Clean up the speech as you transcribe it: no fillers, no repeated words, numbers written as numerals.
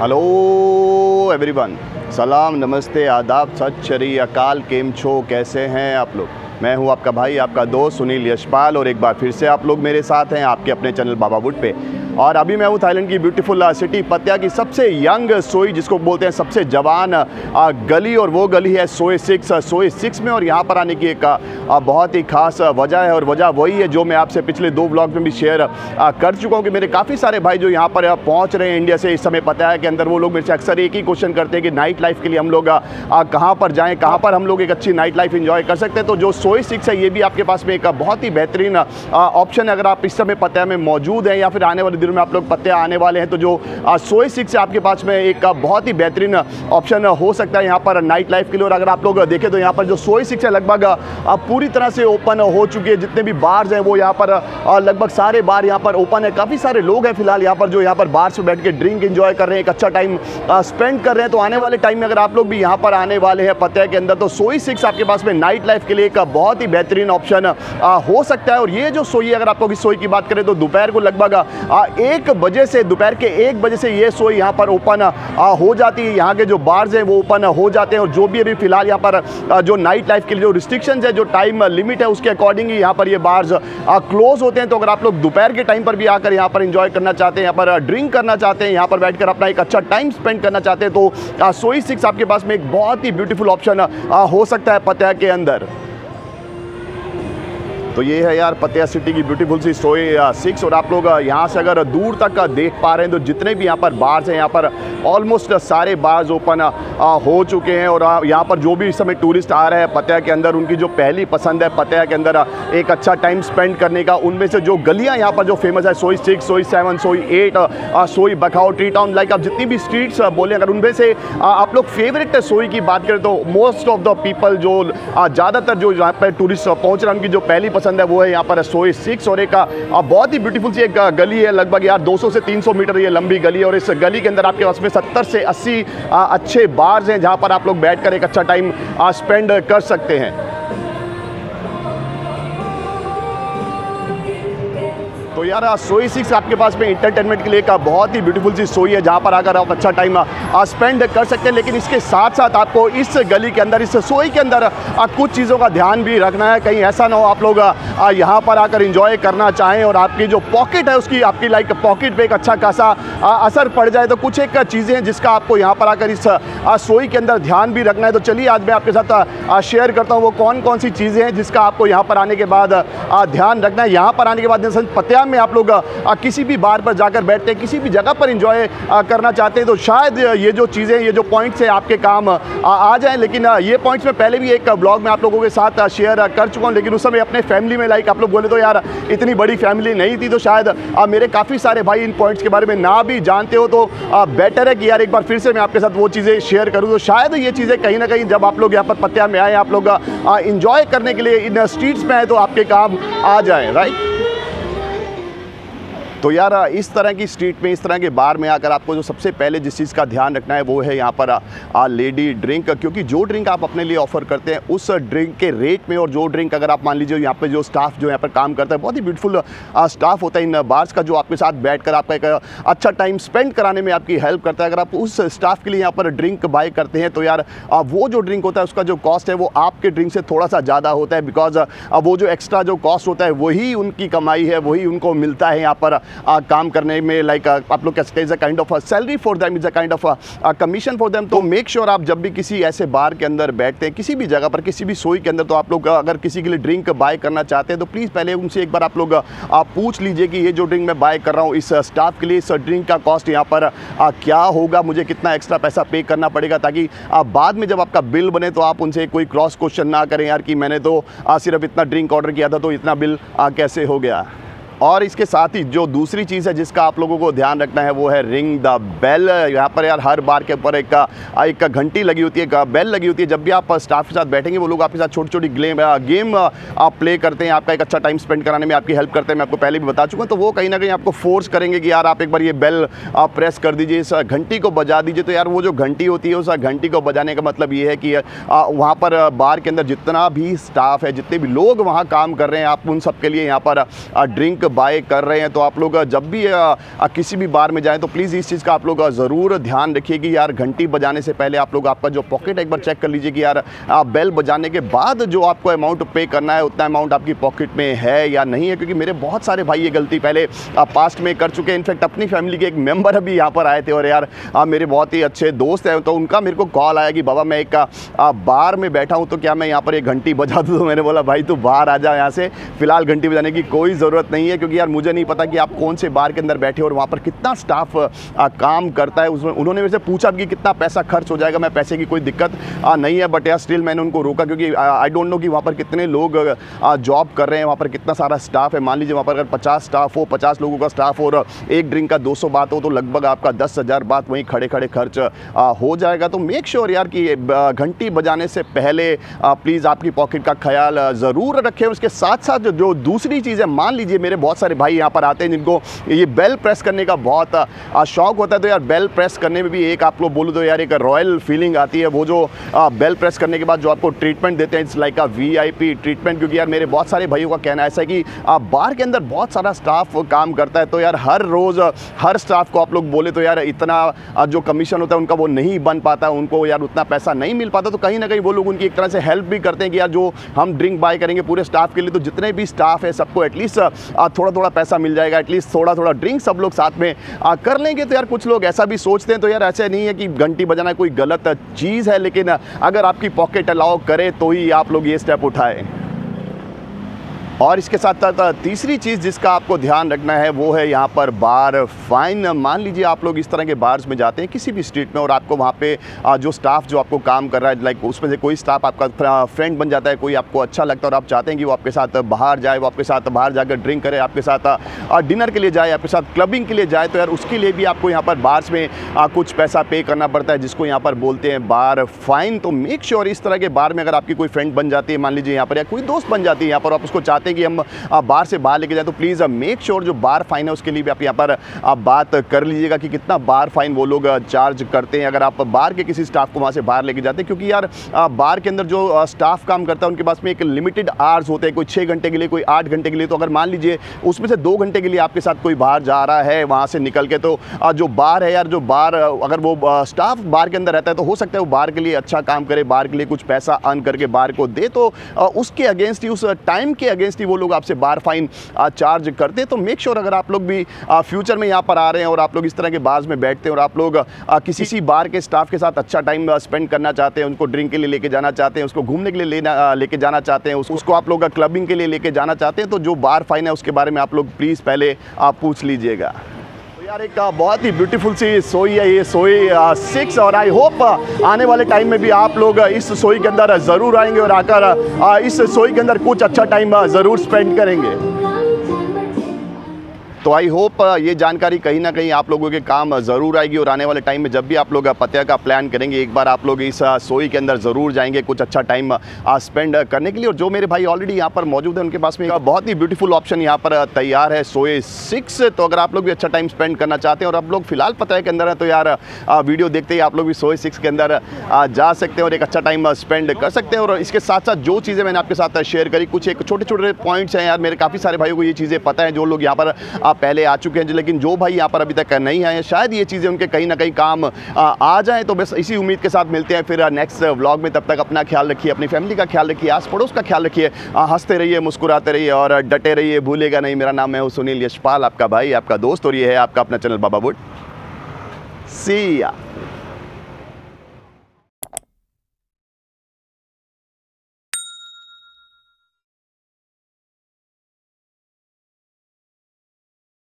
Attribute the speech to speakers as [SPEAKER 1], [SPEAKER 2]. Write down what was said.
[SPEAKER 1] Hello everyone, सलाम, नमस्ते, आदाब, सत श्री अकाल। केम छो, कैसे हैं आप लोग? मैं हूं आपका भाई, आपका दोस्त सुनील यशपाल, और एक बार फिर से आप लोग मेरे साथ हैं आपके अपने चैनल बाबा वुड पे। और अभी मैं हूं थाईलैंड की ब्यूटीफुल सिटी पत्या की सबसे यंग सोई, जिसको बोलते हैं सबसे जवान गली, और वो गली है सोई 6 में। और यहाँ पर आने की एक बहुत ही खास वजह है, और वजह वही है जो मैं आपसे पिछले 2 ब्लॉग में भी शेयर कर चुका हूँ कि मेरे काफ़ी सारे भाई जो यहाँ पर पहुँच रहे हैं इंडिया से इस समय पता है कि अंदर, वो लोग मेरे से अक्सर एक ही क्वेश्चन करते हैं कि नाइट लाइफ के लिए हम लोग कहाँ पर जाएँ, कहाँ पर हम लोग एक अच्छी नाइट लाइफ इंजॉय कर सकते हैं। तो जो सोई 6 है, ये भी आपके पास में एक बहुत ही बेहतरीन ऑप्शन है। अगर आप इस समय पत्या में मौजूद हैं या फिर आने वाले दिनों में आप लोग पत्या आने वाले हैं, तो जो सोई 6 है आपके पास में एक बहुत ही बेहतरीन ऑप्शन हो सकता है यहाँ पर नाइट लाइफ के लिए। और अगर आप लोग देखें तो यहाँ पर जो सोई 6 है लगभग पूरी तरह से ओपन हो चुकी है। जितने भी बार्स हैं वो यहाँ पर लगभग सारे बार यहाँ पर ओपन है। काफ़ी सारे लोग हैं फिलहाल यहाँ पर जो यहाँ पर बार्स में बैठ के ड्रिंक एंजॉय कर रहे हैं, एक अच्छा टाइम स्पेंड कर रहे हैं। तो आने वाले टाइम में अगर आप लोग भी यहाँ पर आने वाले हैं पत्या के अंदर, तो सोई 6 आपके पास में नाइट लाइफ के लिए एक बहुत ही बेहतरीन ऑप्शन हो सकता है। और ये जो सोई, अगर आप लोग इस सोई की बात करें तो दोपहर को लगभग 1 बजे से, दोपहर के 1 बजे से ये सोई यहाँ पर ओपन हो जाती है। यहाँ के जो बार्स हैं वो ओपन हो जाते हैं। और जो भी अभी फिलहाल यहाँ पर जो नाइट लाइफ के लिए जो रिस्ट्रिक्शंस है, जो टाइम लिमिट है, उसके अकॉर्डिंग ही यहाँ पर ये बार्स क्लोज होते हैं। तो अगर आप लोग दोपहर के टाइम पर भी आकर यहाँ पर इंजॉय करना चाहते हैं, यहाँ पर ड्रिंक करना चाहते हैं, यहाँ पर बैठकर अपना एक अच्छा टाइम स्पेंड करना चाहते हैं, तो सोई 6 आपके पास में एक बहुत ही ब्यूटीफुल ऑप्शन हो सकता है पत्या के अंदर। तो ये है यार पत्या सिटी की ब्यूटीफुल सी सोई 6। और आप लोग यहाँ से अगर दूर तक देख पा रहे हैं तो जितने भी यहाँ पर बार्स हैं, यहाँ पर ऑलमोस्ट सारे बार्स ओपन हो चुके हैं। और यहाँ पर जो भी इस समय टूरिस्ट आ रहे हैं पत्या के अंदर, उनकी जो पहली पसंद है पत्या के अंदर एक अच्छा टाइम स्पेंड करने का, उनमें से जो गलियाँ यहाँ पर जो फेमस है, सोई 6, सोई 7, सोई 8, सोई बखाओ, ट्री टाउन, लाइक आप जितनी भी स्ट्रीट्स बोले, अगर उनमें से आप लोग फेवरेट सोई की बात करें तो मोस्ट ऑफ द पीपल जो ज़्यादातर जो यहाँ पर टूरिस्ट पहुँच रहे हैं, उनकी जो पहली पसंद है वो है यहाँ पर सोई 6। और एक बहुत ही ब्यूटीफुल सी एक गली है, लगभग यार 200 से 300 मीटर ये लंबी गली है। और इस गली के अंदर आपके पास में 70 से 80 अच्छे बार्स हैं जहाँ पर आप लोग बैठकर एक अच्छा टाइम स्पेंड कर सकते हैं। तो यार सोई 6 आपके पास में इंटरटेनमेंट के लिए एक बहुत ही ब्यूटीफुल सी सोई है जहाँ पर आकर आप अच्छा टाइम स्पेंड कर सकते हैं। लेकिन इसके साथ साथ आपको इस गली के अंदर, इस सोई के अंदर कुछ चीज़ों का ध्यान भी रखना है। कहीं ऐसा ना हो आप लोग यहाँ पर आकर इंजॉय करना चाहें और आपकी जो पॉकेट है उसकी, आपकी लाइक पॉकेट पे एक अच्छा खासा असर पड़ जाए। तो कुछ एक चीज़ें हैं जिसका आपको यहाँ पर आकर इस सोई के अंदर ध्यान भी रखना है। तो चलिए आज मैं आपके साथ शेयर करता हूँ वो कौन कौन सी चीज़ें हैं जिसका आपको यहाँ पर आने के बाद ध्यान रखना है। यहाँ पर आने के बाद पत्या में आप लोग किसी भी बार पर जाकर बैठते हैं, किसी भी जगह पर एंजॉय करना चाहते हैं, तो शायद ये जो चीज़ें, ये जो पॉइंट्स हैं आपके काम आ जाएं। लेकिन ये पॉइंट्स मैं पहले भी एक ब्लॉग में आप लोगों के साथ शेयर कर चुका हूं। लेकिन उस समय अपने फैमिली में, लाइक आप लोग बोले तो यार इतनी बड़ी फैमिली नहीं थी, तो शायद मेरे काफ़ी सारे भाई इन पॉइंट्स के बारे में ना भी जानते हो, तो बेटर है कि यार एक बार फिर से मैं आपके साथ वो चीज़ें शेयर करूँ। तो शायद ये चीज़ें कहीं ना कहीं जब आप लोग यहाँ पर पत्या में आए, आप लोग इंजॉय करने के लिए इन स्ट्रीट्स में आए, तो आपके काम आ जाए, राइट। तो यार इस तरह की स्ट्रीट में, इस तरह के बार में आकर आपको जो सबसे पहले जिस चीज़ का ध्यान रखना है वो है यहाँ पर लेडी ड्रिंक। क्योंकि जो ड्रिंक आप अपने लिए ऑफ़र करते हैं उस ड्रिंक के रेट में, और जो ड्रिंक अगर आप मान लीजिए यहाँ पे जो स्टाफ जो यहाँ पर काम करता है, बहुत ही ब्यूटीफुल स्टाफ होता है इन बार्स का, जो आपके साथ बैठकर आपका एक अच्छा टाइम स्पेंड कराने में आपकी हेल्प करता है। अगर आप उस स्टाफ के लिए यहाँ पर ड्रिंक बाय करते हैं तो यार वो जो ड्रिंक होता है उसका जो कॉस्ट है वो आपके ड्रिंक से थोड़ा सा ज़्यादा होता है, बिकॉज वो जो एक्स्ट्रा जो कॉस्ट होता है वही उनकी कमाई है, वही उनको मिलता है यहाँ पर काम करने में। लाइक आप लोग कह सकते हैं is a kind of salary for them, is a kind of commission for them. तो मेक श्योर आप जब भी किसी ऐसे बार के अंदर बैठते हैं, किसी भी जगह पर, किसी भी सोई के अंदर, तो आप लोग अगर किसी के लिए ड्रिंक बाय करना चाहते हैं तो प्लीज़ पहले उनसे एक बार आप लोग पूछ लीजिए कि ये जो ड्रिंक मैं बाय कर रहा हूँ इस स्टाफ के लिए, इस ड्रिंक का कॉस्ट यहाँ पर क्या होगा, मुझे कितना एक्स्ट्रा पैसा पे करना पड़ेगा, ताकि बाद में जब आपका बिल बने तो आप उनसे कोई क्रॉस क्वेश्चन ना करें यार कि मैंने तो सिर्फ इतना ड्रिंक ऑर्डर किया था तो इतना बिल कैसे हो गया। और इसके साथ ही जो दूसरी चीज़ है जिसका आप लोगों को ध्यान रखना है वो है रिंग द बेल। यहाँ पर यार हर बार के ऊपर एक घंटी लगी होती है, एक बेल लगी होती है। जब भी आप स्टाफ के साथ बैठेंगे वो लोग आपके साथ छोटी छोटी गेम आप प्ले करते हैं, आपका एक अच्छा टाइम स्पेंड कराने में आपकी हेल्प करते हैं। मैं आपको पहले भी बता चुका हूँ। तो वो कहीं ना कहीं आपको फोर्स करेंगे कि यार आप एक बार ये बेल आप प्रेस कर दीजिए, इस घंटी को बजा दीजिए। तो यार वो जो घंटी होती है उस घंटी को बजाने का मतलब ये है कि वहाँ पर बार के अंदर जितना भी स्टाफ है, जितने भी लोग वहाँ काम कर रहे हैं, आप उन सब के लिए यहाँ पर ड्रिंक बाय कर रहे हैं तो आप लोग जब भी किसी भी बार में जाएं तो प्लीज़ इस चीज़ का आप लोग ज़रूर ध्यान रखिए कि यार घंटी बजाने से पहले आप लोग आपका जो पॉकेट एक बार चेक कर लीजिए कि यार बेल बजाने के बाद जो आपको अमाउंट पे करना है उतना अमाउंट आपकी पॉकेट में है या नहीं है, क्योंकि मेरे बहुत सारे भाई ये गलती पहले पास्ट में कर चुके हैं। इनफैक्ट अपनी फैमिली के एक मेंबर अभी यहाँ पर आए थे और यार मेरे बहुत ही अच्छे दोस्त हैं, तो उनका मेरे को कॉल आया कि बाबा मैं एक बार में बैठा हूँ तो क्या मैं यहाँ पर एक घंटी बजा दूँ। तो मैंने बोला भाई तू बाहर आ जा यहाँ से, फिलहाल घंटी बजाने की कोई ज़रूरत नहीं है, क्योंकि यार मुझे नहीं पता कि आप कौन से बार के अंदर बैठे और वहाँ पर कितना स्टाफ काम करता है। उन्होंने मेरे से पूछा कि कितना पैसा खर्च हो जाएगा, मैं पैसे की कोई दिक्कत नहीं है, बट यार स्टिल मैंने उनको रोका क्योंकि आई डोंट नो कि वहाँ पर कितने लोग जॉब कर रहे हैं, वहाँ पर कितना सारा स्टाफ है। मान लीजिए वहाँ पर अगर 50 स्टाफ हो, 50 लोगों का स्टाफ और एक ड्रिंक का 200 बात हो तो लगभग आपका 10,000 बात वहीं खड़े खड़े खर्च हो जाएगा। तो मेक श्योर यार कि घंटी बजाने से पहले प्लीज़ आपकी पॉकेट का ख्याल ज़रूर रखें। उसके साथ साथ जो दूसरी चीज़ है, मान लीजिए मेरे बहुत सारे भाई यहाँ पर आते हैं जिनको ये बेल प्रेस करने का बहुत शौक होता है, तो यार बेल प्रेस करने में भी एक आप लोग बोलूँ तो यार एक रॉयल फीलिंग आती है। वो जो बेल प्रेस करने के बाद जो आपको ट्रीटमेंट देते हैं, it's like a VIP treatment, क्योंकि यार मेरे बहुत सारे भाइयों का कहना ऐसा है कि बार के अंदर बहुत सारा स्टाफ काम करता है, तो यार हर रोज़ हर स्टाफ को आप लोग बोले तो यार इतना जो कमीशन होता है उनका वो नहीं बन पाता, उनको यार उतना पैसा नहीं मिल पाता। तो कहीं ना कहीं वो लोग उनकी एक तरह से हेल्प भी करते हैं कि यार जो हम ड्रिंक बाय करेंगे पूरे स्टाफ के लिए, तो जितने भी स्टाफ है सबको एटलीस्ट थोड़ा थोड़ा पैसा मिल जाएगा, एटलीस्ट थोड़ा थोड़ा ड्रिंक सब लोग साथ में कर लेंगे। तो यार कुछ लोग ऐसा भी सोचते हैं, तो यार ऐसा नहीं है कि घंटी बजाना कोई गलत चीज़ है, लेकिन अगर आपकी पॉकेट अलाउ करे तो ही आप लोग ये स्टेप उठाएं। और इसके साथ साथ तीसरी चीज़ जिसका आपको ध्यान रखना है वो है यहाँ पर बार फाइन। मान लीजिए आप लोग इस तरह के बार्स में जाते हैं किसी भी स्ट्रीट में और आपको वहाँ पे जो स्टाफ जो आपको काम कर रहा है, लाइक उसमें से कोई स्टाफ आपका फ्रेंड बन जाता है, कोई आपको अच्छा लगता है और आप चाहते हैं कि वो आपके साथ बाहर जाए, वो आपके साथ बाहर जाकर ड्रिंक करे, आपके साथ डिनर के लिए जाए, आपके साथ क्लबिंग के लिए जाए, तो यार उसके लिए भी आपको यहाँ पर बार्स में कुछ पैसा पे करना पड़ता है, जिसको यहाँ पर बोलते हैं बार फाइन। तो मेक श्योर इस तरह के बार में अगर आपकी कोई फ्रेंड बन जाती है, मान लीजिए यहाँ पर, या कोई दोस्त बन जाती है यहाँ पर, आप उसको चाहते हैं कि हम बार से बाहर लेके जाए, तो प्लीज़ मेक श्योर जो बार फाइन है उसके लिए भी आप यहाँ पर बात कर लीजिएगा कि कितना बार फाइन वो लोग चार्ज करते हैं अगर आप बार के किसी स्टाफ को वहाँ से बाहर लेके जाते हैं। क्योंकि यार बार के अंदर जो स्टाफ काम करता है उनके पास में एक लिमिटेड आवर्स होते हैं, कोई 6 घंटे के लिए, कोई 8 घंटे के लिए। तो अगर मान लीजिए उसमें से 2 घंटे के लिए आपके साथ कोई बाहर जा रहा है वहाँ से निकल के, तो जो बार है यार, जो बार अगर वो स्टाफ बार के अंदर रहता है तो हो सकता है वो बार के लिए अच्छा काम करे, बार के लिए कुछ पैसा अर्न करके बार को दे, तो उसके अगेंस्ट ही, उस टाइम के अगेंस्ट ही वो लोग आपसे बार फाइन चार्ज करते हैं। तो मेक श्योर अगर आप लोग भी फ्यूचर में यहाँ पर आ रहे हैं और आप लोग इस तरह के बार्स में बैठते हैं और आप लोग किसी बार के स्टाफ के साथ अच्छा टाइम स्पेंड करना चाहते हैं, उनको ड्रिंक के लिए लेके जाना चाहते हैं, उसको घूमने के लिए लेके जाना चाहते हैं, उसको आप लोग क्लबिंग के लिए लेके जाना चाहते हैं, तो जो बार फाइन है उसके बारे में आप लोग प्लीज़ पहले पूछ लीजिएगा। यार एक बहुत ही ब्यूटीफुल सी सोई है ये सोई 6, और आई होप आने वाले टाइम में भी आप लोग इस सोई के अंदर ज़रूर आएंगे और आकर इस सोई के अंदर कुछ अच्छा टाइम ज़रूर स्पेंड करेंगे। तो आई होप ये जानकारी कहीं ना कहीं आप लोगों के काम ज़रूर आएगी और आने वाले टाइम में जब भी आप लोग पतिया का प्लान करेंगे, एक बार आप लोग इस सोई के अंदर ज़रूर जाएंगे कुछ अच्छा टाइम स्पेंड करने के लिए। और जो मेरे भाई ऑलरेडी यहाँ पर मौजूद है उनके पास में एक बहुत ही ब्यूटीफुल ऑप्शन यहाँ पर तैयार है, सोई 6। तो अगर आप लोग भी अच्छा टाइम स्पेंड करना चाहते हैं और आप लोग फिलहाल पतिया के अंदर है, तो यार वीडियो देखते ही आप लोग भी सोई 6 के अंदर जा सकते हैं और एक अच्छा टाइम स्पेंड कर सकते हैं। और इसके साथ साथ जो चीज़ें मैंने आपके साथ शेयर करी, कुछ एक छोटे छोटे पॉइंट्स हैं यार, मेरे काफ़ी सारे भाइयों को ये चीज़ें पता है, जो लोग यहाँ पर पहले आ चुके हैं, लेकिन जो भाई यहाँ पर अभी तक नहीं आए हैं, शायद ये चीज़ें उनके कहीं ना कहीं काम आ जाएं। तो बस इसी उम्मीद के साथ मिलते हैं फिर नेक्स्ट व्लॉग में। तब तक अपना ख्याल रखिए, अपनी फैमिली का ख्याल रखिए, आस पड़ोस का ख्याल रखिए, हंसते रहिए, मुस्कुराते रहिए और डटे रहिए, भूलेगा नहीं। मेरा नाम है सुनील यशपाल, आपका भाई, आपका दोस्त, और ये है आपका अपना चैनल बाबा वुड। सी या।